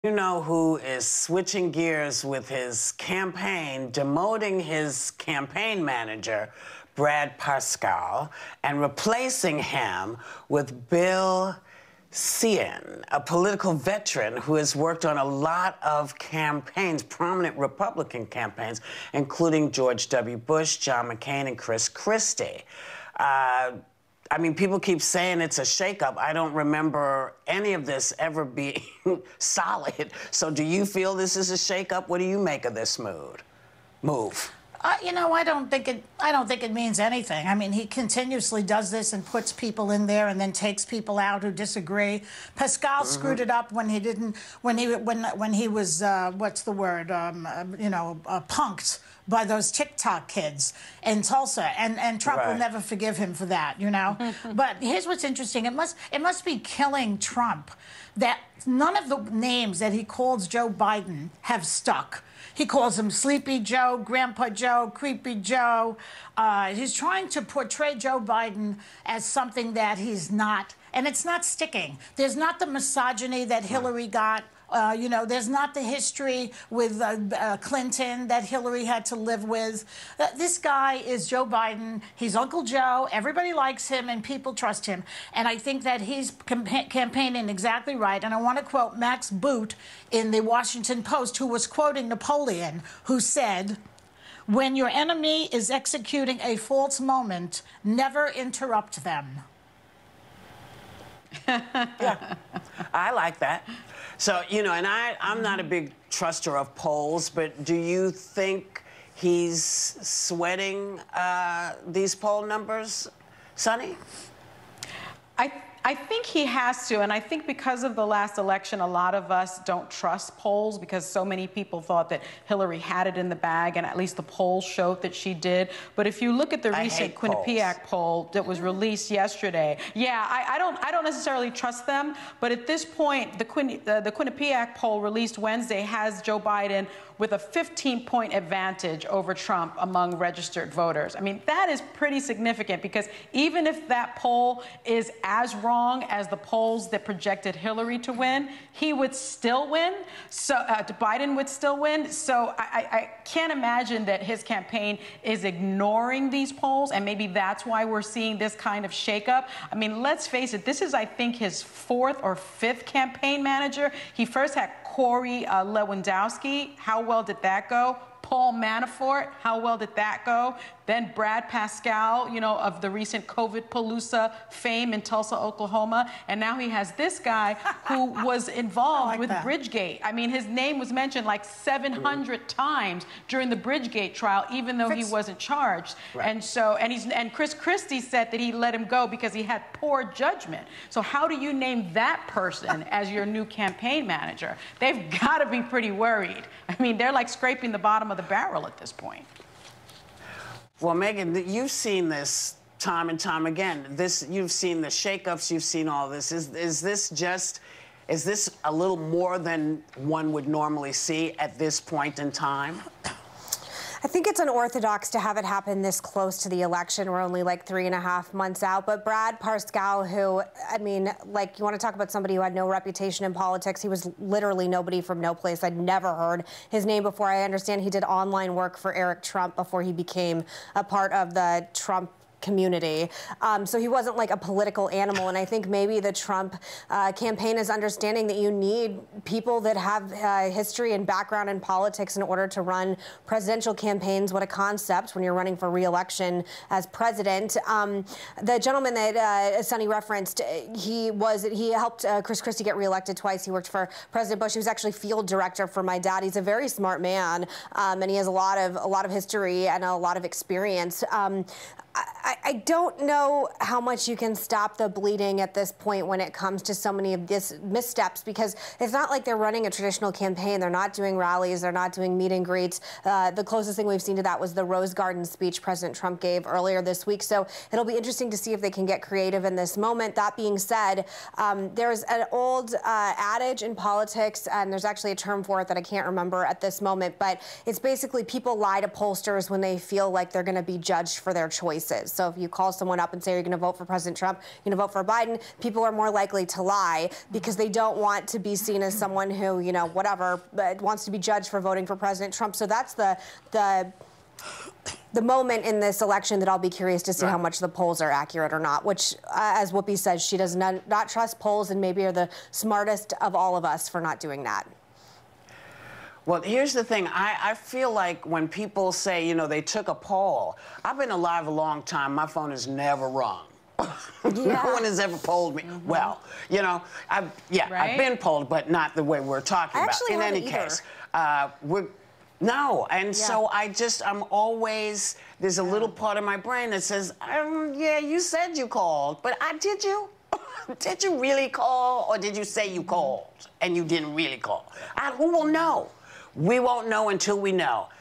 You know who is switching gears with his campaign, demoting his campaign manager, Brad Parscale, and replacing him with Bill Stepien, a political veteran who has worked on a lot of campaigns, prominent Republican campaigns, including George W. Bush, John McCain, and Chris Christie. I mean, people keep saying it's a shakeup. I don't remember any of this ever being solid. So do you feel this is a shakeup? What do you make of this move? You know, I don't think it means anything. I mean, he continuously does this and puts people in there and then takes people out who disagree. Parscale screwed it up when he didn't, when he was what's the word? Punked by those TikTok kids in Tulsa, and Trump will never forgive him for that, you know. But here's what's interesting: it must be killing Trump that none of the names that he calls Joe Biden have stuck. He calls him Sleepy Joe, Grandpa Joe, Creepy Joe. He's trying to portray Joe Biden as something that he's not, and it's not sticking. There's not the misogyny that Hillary got. You know, there's not the history with Clinton that Hillary had to live with. This guy is Joe Biden. He's Uncle Joe. Everybody likes him, and people trust him. And I think that he's campaigning exactly right. And I want to quote Max Boot in the Washington Post, who was quoting Napoleon, who said, "When your enemy is executing a false moment, never interrupt them." Yeah, I like that. So, you know, and I'm not a big truster of polls, but do you think he's sweating these poll numbers, Sonny? I think he has to, and I think because of the last election, a lot of us don't trust polls because so many people thought that Hillary had it in the bag, and at least the polls showed that she did. But if you look at the recent Quinnipiac poll that was released yesterday, yeah, I don't necessarily trust them. But at this point, the Quinnipiac poll released Wednesday has Joe Biden with a 15-point advantage over Trump among registered voters. I mean, that is pretty significant because even if that poll is as wrong as the polls that projected Hillary to win, he would still win. So Biden would still win. So I can't imagine that his campaign is ignoring these polls, and maybe that's why we're seeing this kind of shakeup. I mean, let's face it, this is, I think, his fourth or fifth campaign manager. He first had Corey Lewandowski. How well did that go? Paul Manafort, how well did that go? Then Brad Parscale, you know, of the recent COVID-palooza fame in Tulsa, Oklahoma. And now he has this guy who was involved with Bridgegate. I mean, his name was mentioned like 700 times during the Bridgegate trial, even though he wasn't charged. And so, and Chris Christie said that he let him go because he had poor judgment. So how do you name that person as your new campaign manager? They've got to be pretty worried. I mean, they're like scraping the bottom of the barrel at this point. Well, Megan, you've seen this time and time again. You've seen the shakeups, you've seen all this. Is this a little more than one would normally see at this point in time? I think it's unorthodox to have it happen this close to the election. We're only like 3.5 months out. But Brad Parscale, who, I mean, like, you want to talk about somebody who had no reputation in politics. He was literally nobody from no place. I'd never heard his name before. I understand he did online work for Eric Trump before he became a part of the Trump community. So he wasn't like a political animal. And I think maybe the Trump campaign is understanding that you need people that have history and background in politics in order to run presidential campaigns. What a concept when you're running for re-election as president. The gentleman that Sonny referenced, he helped Chris Christie get reelected twice. He worked for President Bush. He was actually field director for my dad. He's a very smart man, and he has a lot of history and a lot of experience. I don't know how much you can stop the bleeding at this point when it comes to so many of these missteps, because it's not like they're running a traditional campaign. They're not doing rallies. They're not doing meet and greets. The closest thing we've seen to that was the Rose Garden speech President Trump gave earlier this week. So it'll be interesting to see if they can get creative in this moment. That being said, there's an old adage in politics, and there's actually a term for it that I can't remember at this moment, but it's basically people lie to pollsters when they feel like they're going to be judged for their choices. choices. So if you call someone up and say you're going to vote for President Trump, you're going to vote for Biden, people are more likely to lie because they don't want to be seen as someone who, you know, whatever, wants to be judged for voting for President Trump. So that's the moment in this election that I'll be curious to see how much the polls are accurate or not, which, as Whoopi says, she does not trust polls and maybe are the smartest of all of us for not doing that. Well, here's the thing. I feel like when people say, you know, they took a poll, I've been alive a long time. My phone has never rung. No one has ever polled me. Well, you know, I've been polled, but not the way we're talking about. In any case, no, and so I'm always, there's a little part of my brain that says, yeah, you said you called, but did you? Did you really call, or did you say you called and you didn't really call? Who will know? We won't know until we know.